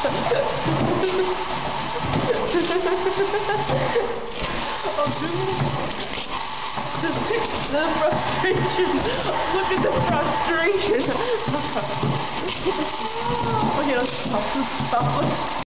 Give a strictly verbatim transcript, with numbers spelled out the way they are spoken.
Oh, dude. The, the frustration. Look at the frustration. Okay, let's stop. Let's stop.